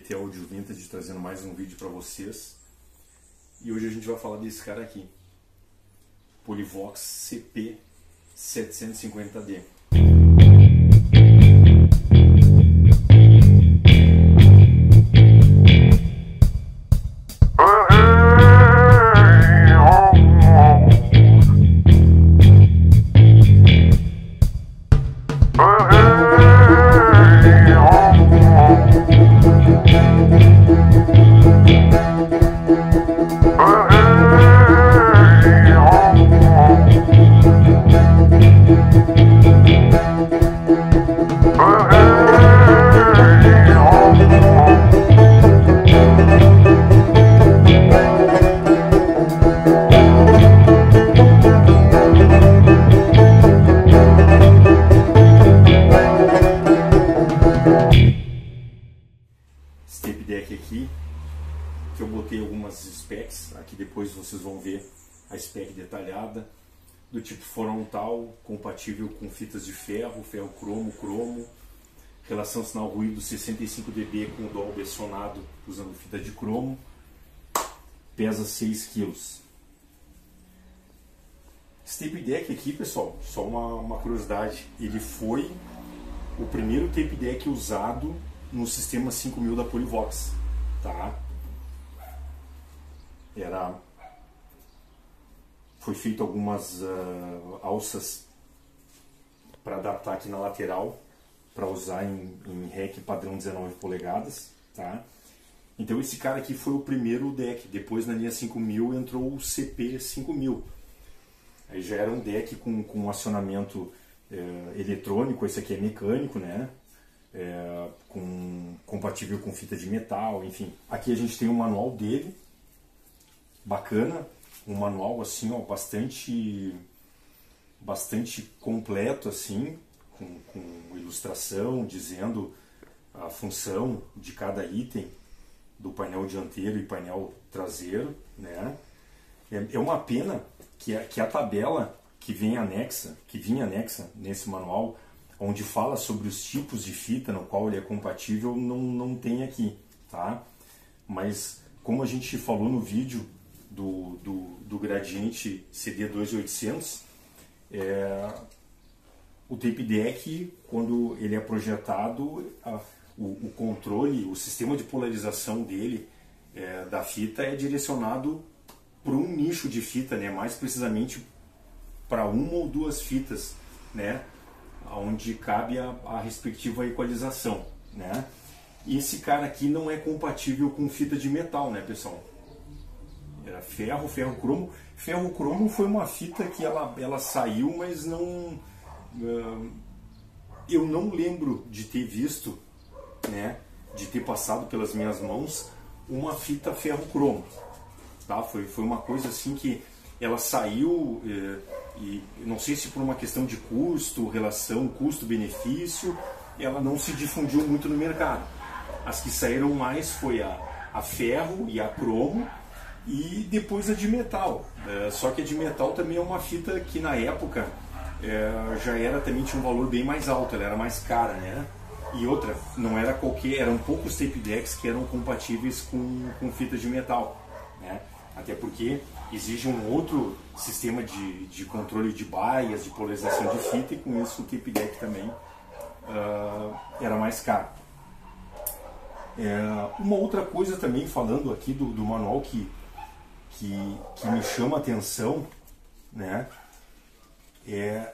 TT Audio Vintage trazendo mais um vídeo para vocês. E hoje a gente vai falar desse cara aqui, Polivox CP750D. Esse tape deck aqui, que eu botei algumas specs, aqui depois vocês vão ver a spec detalhada, do tipo frontal, compatível com fitas de ferro, ferro cromo, relação sinal-ruído 65 dB com Dolby acionado usando fita de cromo, pesa 6 kg. Esse tape deck aqui, pessoal, só uma curiosidade, ele foi o primeiro tape deck usado no sistema 5000 da Polivox, tá? Foi feito algumas alças para adaptar aqui na lateral, para usar em rack padrão 19 polegadas, tá? Então esse cara aqui foi o primeiro deck. Depois na linha 5000 entrou o CP5000. Aí já era um deck com acionamento eletrônico. Esse aqui é mecânico, né? Compatível com fita de metal, enfim. Aqui a gente tem um manual dele, bacana, um manual assim, ó, bastante completo assim, com ilustração dizendo a função de cada item do painel dianteiro e painel traseiro, né? É uma pena que a tabela que vinha anexa nesse manual, onde fala sobre os tipos de fita no qual ele é compatível, não tem aqui, tá? Mas como a gente falou no vídeo do Gradiente CD2800, o tape deck, quando ele é projetado, o controle, o sistema de polarização dele, da fita, é direcionado para um nicho de fita, né? Mais precisamente para uma ou duas fitas, né? Onde cabe a respectiva equalização, né? E esse cara aqui não é compatível com fita de metal, né, pessoal? Era ferro cromo. Ferro cromo foi uma fita que ela saiu, mas não... eu não lembro de ter visto, né, de ter passado pelas minhas mãos uma fita ferro cromo, tá? Foi uma coisa assim que ela saiu, e não sei se por uma questão de custo, relação custo-benefício, ela não se difundiu muito no mercado. As que saíram mais foi a ferro e a cromo, e depois a de metal. Só que a de metal também é uma fita que na época também tinha um valor bem mais alto, ela era mais cara, né? E outra, não era qualquer, eram poucos tape decks que eram compatíveis com fita de metal, né? Até porque exige um outro sistema de controle de baias, de polarização de fita, e com isso o tape deck também era mais caro. Uma outra coisa também, falando aqui do manual que me chama a atenção, né, é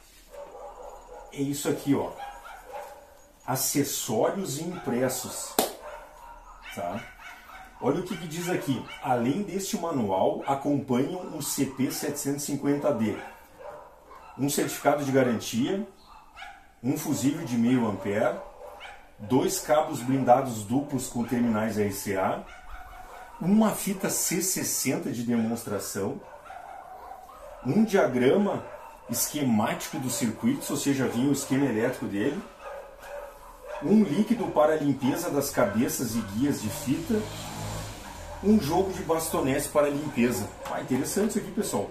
isso aqui, ó, acessórios e impressos, tá? Olha o que diz aqui: além deste manual, acompanham o CP750D, um certificado de garantia, um fusível de meio ampere, 2 cabos blindados duplos com terminais RCA, uma fita C60 de demonstração, um diagrama esquemático dos circuitos, ou seja, vinha o esquema elétrico dele, um líquido para a limpeza das cabeças e guias de fita, um jogo de bastonetes para limpeza. Interessante isso aqui, pessoal.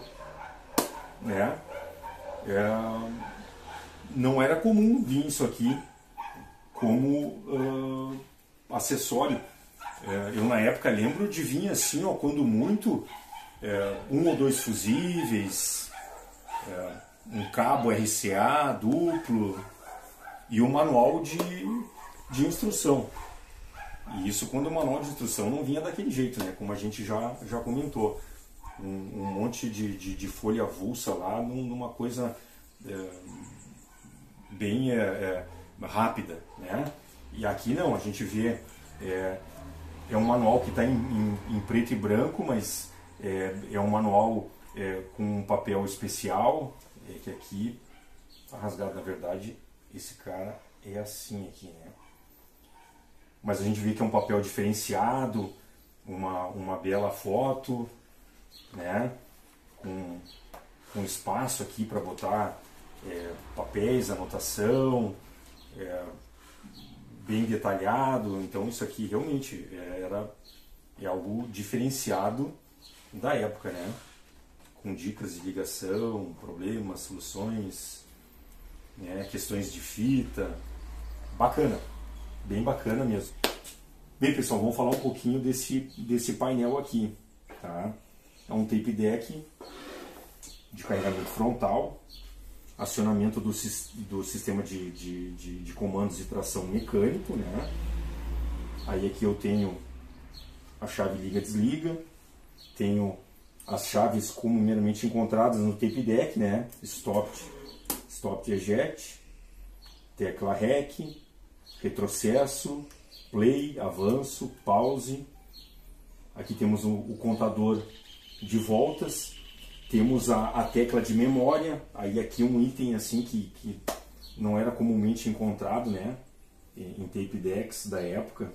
Não era comum vir isso aqui como acessório. Eu na época lembro de vir assim, ó, quando muito, 1 ou 2 fusíveis, um cabo RCA duplo e um manual de instrução. E isso quando o manual de instrução não vinha daquele jeito, né? Como a gente já comentou. Um monte de folha avulsa lá, numa coisa bem rápida, né? E aqui não, a gente vê, é um manual que está em preto e branco, mas é um manual com um papel especial, que aqui está rasgado. Na verdade, esse cara é assim aqui, né? Mas a gente vê que é um papel diferenciado, uma bela foto, né? Com espaço aqui para botar papéis, anotação, bem detalhado. Então isso aqui realmente é algo diferenciado da época, né? Com dicas de ligação, problemas, soluções, né? Questões de fita. Bacana, bem bacana mesmo. Bem, pessoal, vamos falar um pouquinho desse painel aqui, tá? É um tape deck de carregamento frontal, acionamento do sistema de comandos de tração mecânico, né? Aí aqui eu tenho a chave liga-desliga, tenho as chaves comumente encontradas no tape deck, né? Stop eject, tecla REC, retrocesso, play, avanço, pause. Aqui temos o contador de voltas, temos a tecla de memória. Aí aqui um item assim que não era comumente encontrado, né, em tape decks da época,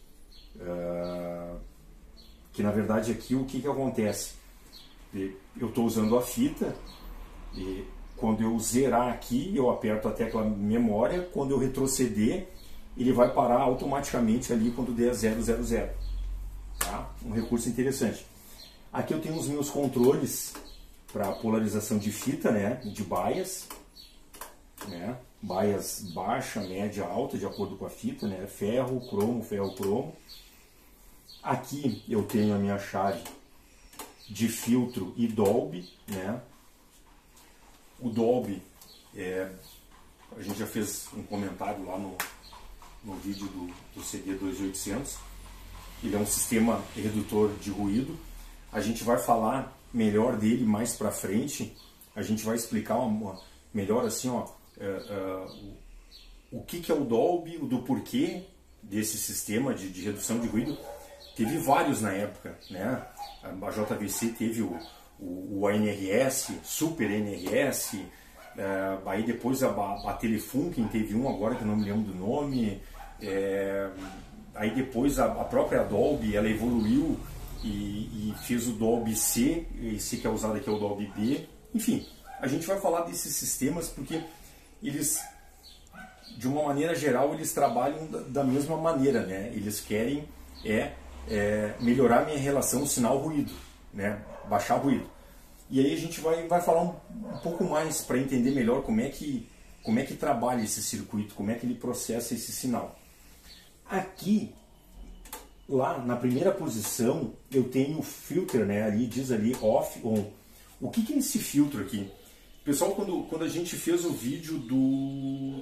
que na verdade aqui o que acontece? Eu estou usando a fita e quando eu zerar aqui eu aperto a tecla memória, quando eu retroceder ele vai parar automaticamente ali quando der 000, tá? Um recurso interessante. Aqui eu tenho os meus controles para polarização de fita, né, de baias, né, baias baixa, média, alta, de acordo com a fita, né, ferro, cromo. Aqui eu tenho a minha chave de filtro e Dolby, né. O Dolby, a gente já fez um comentário lá no vídeo do CD2800. Ele é um sistema redutor de ruído. A gente vai falar melhor dele mais para frente. A gente vai explicar melhor assim, ó, o que é o Dolby, do porquê desse sistema de redução de ruído. Teve vários na época, né? A JVC teve o ANRS, Super NRS, aí depois a Telefunken teve um agora que eu não me lembro do nome, aí depois a própria Dolby, ela evoluiu e fez o Dolby C, esse que é usado aqui é o Dolby B. Enfim, a gente vai falar desses sistemas porque eles, de uma maneira geral, eles trabalham da mesma maneira, né? Eles querem melhorar minha relação sinal-ruído, né? Baixar ruído. E aí a gente vai falar um pouco mais para entender melhor como é que trabalha esse circuito, como é que ele processa esse sinal. Aqui, lá na primeira posição, eu tenho o filter, né? Ali diz ali off, on. O que é esse filtro aqui? Pessoal, quando a gente fez o vídeo do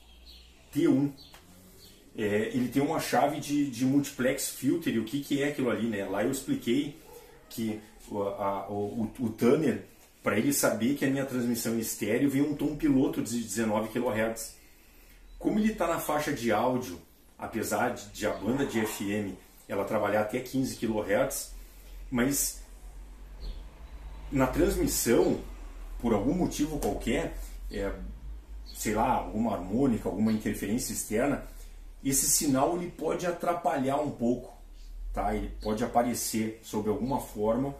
T1, ele tem uma chave de multiplex filter. E o que é aquilo ali, né? Lá eu expliquei que o tuner, para ele saber que a minha transmissão em estéreo, vem um tom piloto de 19 kHz. Como ele está na faixa de áudio, apesar de a banda de FM ela trabalhar até 15 kHz, mas na transmissão, por algum motivo qualquer, sei lá, alguma harmônica, alguma interferência externa, esse sinal ele pode atrapalhar um pouco, tá? Ele pode aparecer sob alguma forma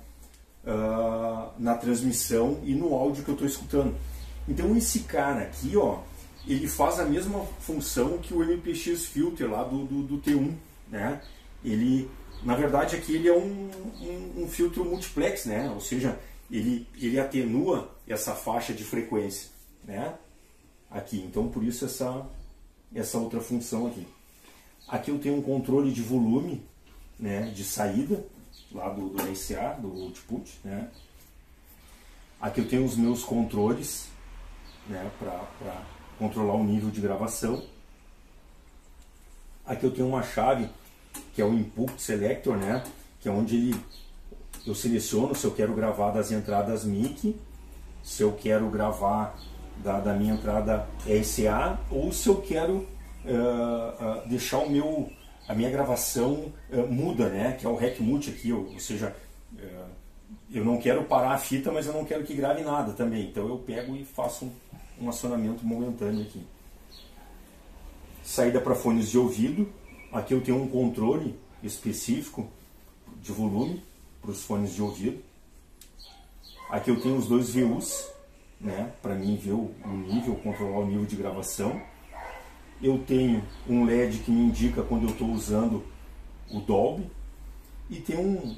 na transmissão e no áudio que eu estou escutando. Então esse cara aqui, ó, ele faz a mesma função que o MPX Filter lá do T1, né? Ele, na verdade, aqui ele é um filtro multiplex, né? Ou seja, ele atenua essa faixa de frequência, né? Aqui, então por isso essa outra função aqui. Aqui eu tenho um controle de volume, né, de saída, lá do RCA, do output, né. Aqui eu tenho os meus controles, né, para controlar o nível de gravação. Aqui eu tenho uma chave que é o Input Selector, né, que é onde eu seleciono se eu quero gravar das entradas mic, se eu quero gravar da minha entrada RCA, ou se eu quero deixar a minha gravação muda, né, que é o Rec Mute aqui, ou seja, eu não quero parar a fita, mas eu não quero que grave nada também, então eu pego e faço um acionamento momentâneo aqui. Saída para fones de ouvido. Aqui eu tenho um controle específico de volume para os fones de ouvido. Aqui eu tenho os dois VUs, né, para mim ver o nível, controlar o nível de gravação. Eu tenho um LED que me indica quando eu estou usando o Dolby. E tem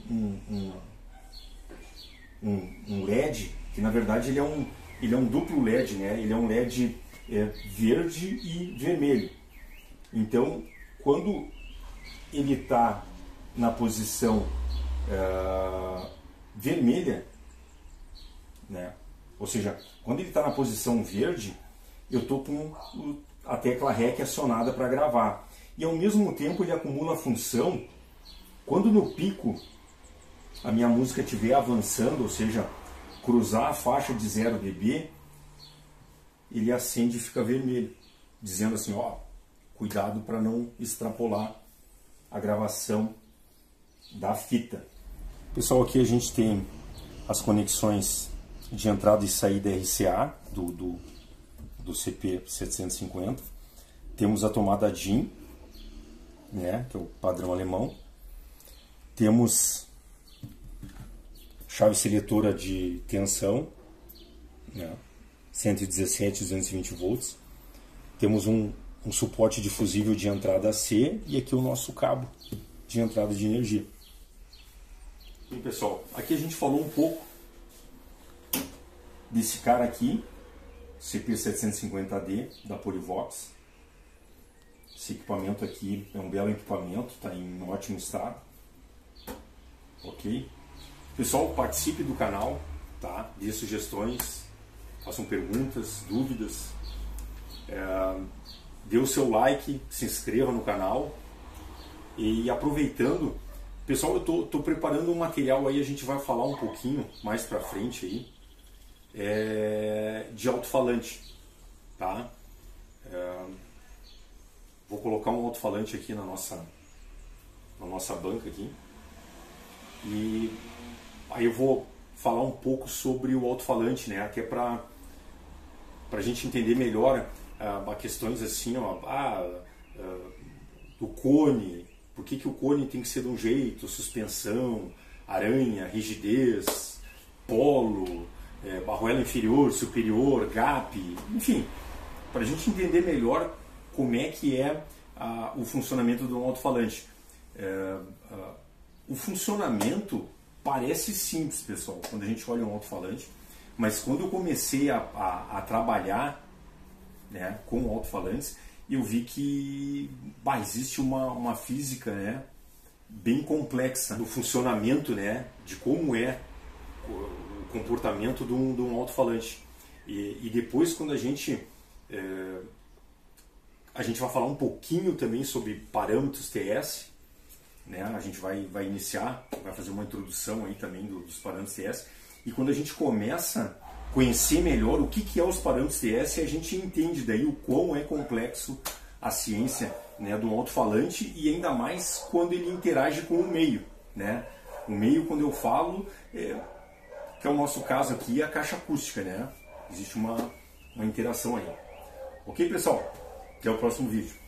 um LED que na verdade ele é um duplo LED, né? Ele é um LED verde e vermelho. Então, quando ele está na posição vermelha, né? Ou seja, quando ele está na posição verde, eu estou com a tecla REC acionada para gravar. E ao mesmo tempo ele acumula a função, quando no pico a minha música estiver avançando, ou seja, cruzar a faixa de 0 dB, ele acende e fica vermelho, dizendo assim, ó, cuidado para não extrapolar a gravação da fita. Pessoal, aqui a gente tem as conexões de entrada e saída RCA do CP750. Temos a tomada DIN, né, que é o padrão alemão. Temos chave seletora de tensão, né, 117 e 220 volts. Temos um suporte difusível de entrada C e aqui o nosso cabo de entrada de energia. Bem, pessoal, aqui a gente falou um pouco desse cara aqui, CP750D da Polivox. Esse equipamento aqui é um belo equipamento, está em ótimo estado. Ok? Pessoal, participe do canal, tá? Dê sugestões, façam perguntas, dúvidas. Dê o seu like, se inscreva no canal. E aproveitando, pessoal, eu tô preparando um material aí, a gente vai falar um pouquinho mais pra frente aí, de alto-falante, tá? Vou colocar um alto-falante aqui na nossa banca aqui. E aí eu vou falar um pouco sobre o alto-falante, né? Até para a gente entender melhor questões assim, ó, do cone, por que o cone tem que ser de um jeito, suspensão, aranha, rigidez, polo, barruela inferior, superior, gap, enfim, para a gente entender melhor como é que é o funcionamento de um alto-falante. O funcionamento parece simples, pessoal, quando a gente olha um alto-falante, mas quando eu comecei a trabalhar, né, com alto-falantes, eu vi que existe uma física, né, bem complexa do funcionamento, né, de como é o comportamento de um alto-falante. E depois, quando a gente vai falar um pouquinho também sobre parâmetros TS, né? A gente vai iniciar, vai fazer uma introdução aí também dos parâmetros TS, e quando a gente começa a conhecer melhor o que é os parâmetros TS, a gente entende daí o quão é complexo a ciência, né, do alto-falante, e ainda mais quando ele interage com o meio, né? O meio, quando eu falo, que é o nosso caso aqui, a caixa acústica, né? Existe uma interação aí. Ok, pessoal? Até o próximo vídeo.